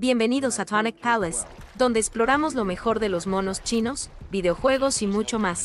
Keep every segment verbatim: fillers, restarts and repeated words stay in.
Bienvenidos a Tonic Palace, donde exploramos lo mejor de los monos chinos, videojuegos y mucho más.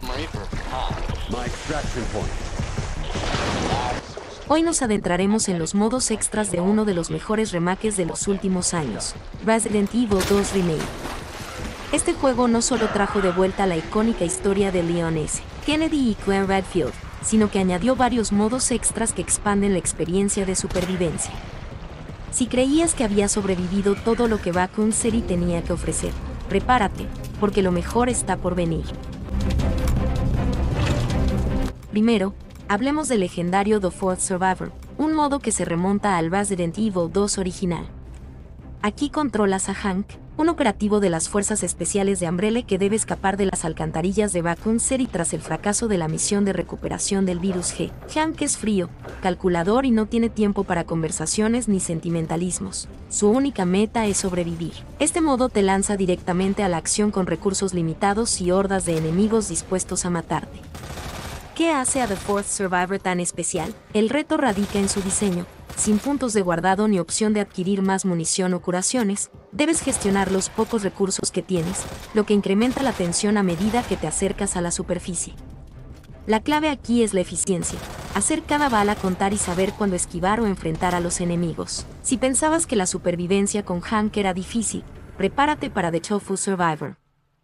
Hoy nos adentraremos en los modos extras de uno de los mejores remakes de los últimos años, Resident Evil dos Remake. Este juego no solo trajo de vuelta la icónica historia de Leon S. Kennedy y Claire Redfield, sino que añadió varios modos extras que expanden la experiencia de supervivencia. Si creías que había sobrevivido todo lo que Raccoon City tenía que ofrecer, prepárate, porque lo mejor está por venir. Primero, hablemos del legendario The Fourth Survivor, un modo que se remonta al Resident Evil dos original. Aquí controlas a Hank, un operativo de las fuerzas especiales de Umbrella que debe escapar de las alcantarillas de Raccoon City tras el fracaso de la misión de recuperación del virus G. Hank es frío, calculador y no tiene tiempo para conversaciones ni sentimentalismos. Su única meta es sobrevivir. Este modo te lanza directamente a la acción con recursos limitados y hordas de enemigos dispuestos a matarte. ¿Qué hace a The Fourth Survivor tan especial? El reto radica en su diseño. Sin puntos de guardado ni opción de adquirir más munición o curaciones, debes gestionar los pocos recursos que tienes, lo que incrementa la tensión a medida que te acercas a la superficie. La clave aquí es la eficiencia, hacer cada bala contar y saber cuándo esquivar o enfrentar a los enemigos. Si pensabas que la supervivencia con Hank era difícil, prepárate para The Tofu Survivor.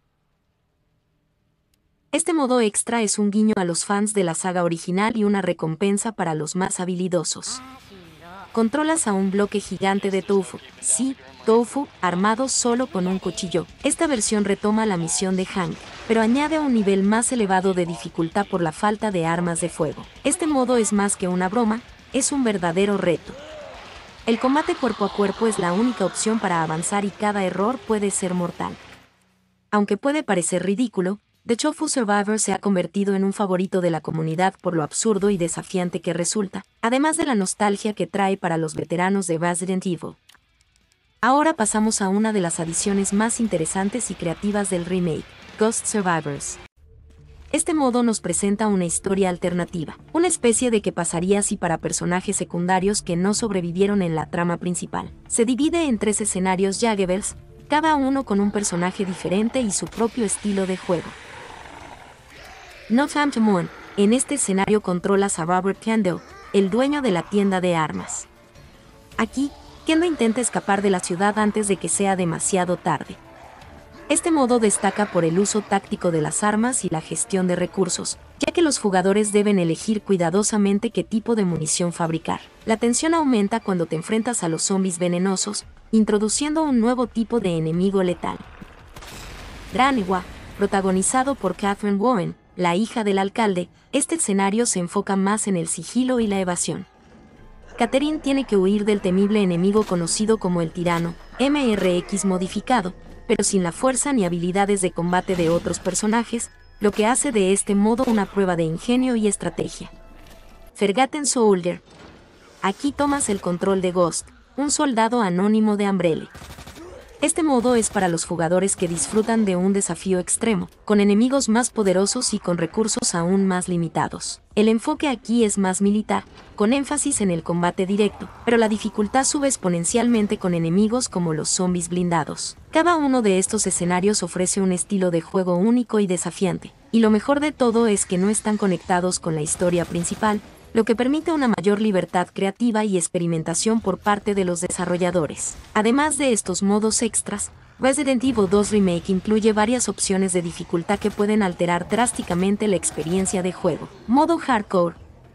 Este modo extra es un guiño a los fans de la saga original y una recompensa para los más habilidosos. Controlas a un bloque gigante de tofu, sí, tofu, armado solo con un cuchillo. Esta versión retoma la misión de Hank, pero añade un nivel más elevado de dificultad por la falta de armas de fuego. Este modo es más que una broma, es un verdadero reto. El combate cuerpo a cuerpo es la única opción para avanzar y cada error puede ser mortal. Aunque puede parecer ridículo, The Tofu Survivor se ha convertido en un favorito de la comunidad por lo absurdo y desafiante que resulta, además de la nostalgia que trae para los veteranos de Resident Evil. Ahora pasamos a una de las adiciones más interesantes y creativas del remake, Ghost Survivors. Este modo nos presenta una historia alternativa, una especie de qué pasaría si para personajes secundarios que no sobrevivieron en la trama principal. Se divide en tres escenarios Jaggers, cada uno con un personaje diferente y su propio estilo de juego. No Time to Mourn, en este escenario controlas a Robert Kendo, el dueño de la tienda de armas. Aquí, Kendo intenta escapar de la ciudad antes de que sea demasiado tarde. Este modo destaca por el uso táctico de las armas y la gestión de recursos, ya que los jugadores deben elegir cuidadosamente qué tipo de munición fabricar. La tensión aumenta cuando te enfrentas a los zombies venenosos, introduciendo un nuevo tipo de enemigo letal. Granewa, protagonizado por Catherine Warren, la hija del alcalde, este escenario se enfoca más en el sigilo y la evasión. Catherine tiene que huir del temible enemigo conocido como el tirano, M R X modificado, pero sin la fuerza ni habilidades de combate de otros personajes, lo que hace de este modo una prueba de ingenio y estrategia. Forgotten Soldier. Aquí tomas el control de Ghost, un soldado anónimo de Umbrella. Este modo es para los jugadores que disfrutan de un desafío extremo, con enemigos más poderosos y con recursos aún más limitados. El enfoque aquí es más militar, con énfasis en el combate directo, pero la dificultad sube exponencialmente con enemigos como los zombies blindados. Cada uno de estos escenarios ofrece un estilo de juego único y desafiante, y lo mejor de todo es que no están conectados con la historia principal, lo que permite una mayor libertad creativa y experimentación por parte de los desarrolladores. Además de estos modos extras, Resident Evil dos Remake incluye varias opciones de dificultad que pueden alterar drásticamente la experiencia de juego. Modo Hardcore.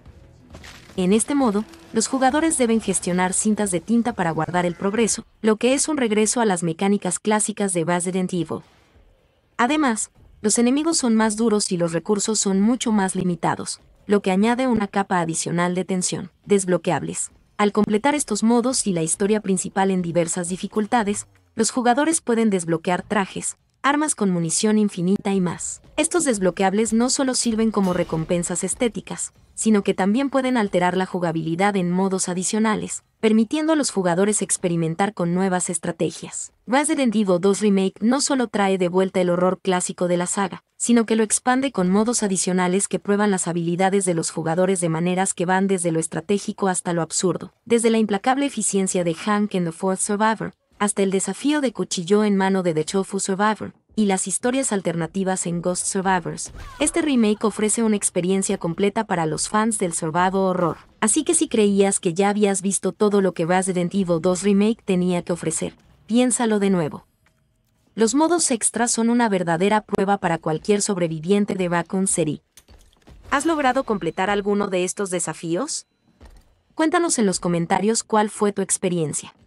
En este modo, los jugadores deben gestionar cintas de tinta para guardar el progreso, lo que es un regreso a las mecánicas clásicas de Resident Evil. Además, los enemigos son más duros y los recursos son mucho más limitados, lo que añade una capa adicional de tensión. Desbloqueables. Al completar estos modos y la historia principal en diversas dificultades, los jugadores pueden desbloquear trajes, armas con munición infinita y más. Estos desbloqueables no solo sirven como recompensas estéticas, sino que también pueden alterar la jugabilidad en modos adicionales, permitiendo a los jugadores experimentar con nuevas estrategias. Resident Evil dos Remake no solo trae de vuelta el horror clásico de la saga, sino que lo expande con modos adicionales que prueban las habilidades de los jugadores de maneras que van desde lo estratégico hasta lo absurdo. Desde la implacable eficiencia de Hank en The Fourth Survivor, hasta el desafío de cuchillo en mano de The Tofu Survivor, y las historias alternativas en Ghost Survivors. Este remake ofrece una experiencia completa para los fans del survival horror. Así que si creías que ya habías visto todo lo que Resident Evil dos Remake tenía que ofrecer, piénsalo de nuevo. Los modos extras son una verdadera prueba para cualquier sobreviviente de Raccoon City. ¿Has logrado completar alguno de estos desafíos? Cuéntanos en los comentarios cuál fue tu experiencia.